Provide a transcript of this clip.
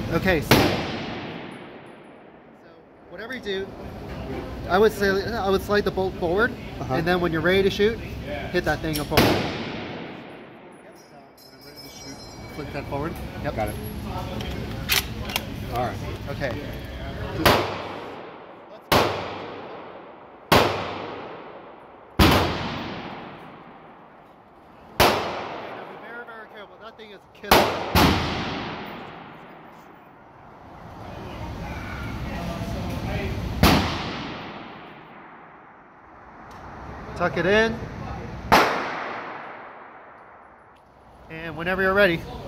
Okay. So whatever you do, I would slide the bolt forward, and then when you're ready to shoot, hit that thing up forward. Yep. When I'm ready to shoot, flick that forward. Yep. Got it. All right. Okay. Very careful. That thing is a killer. Tuck it in. And whenever you're ready.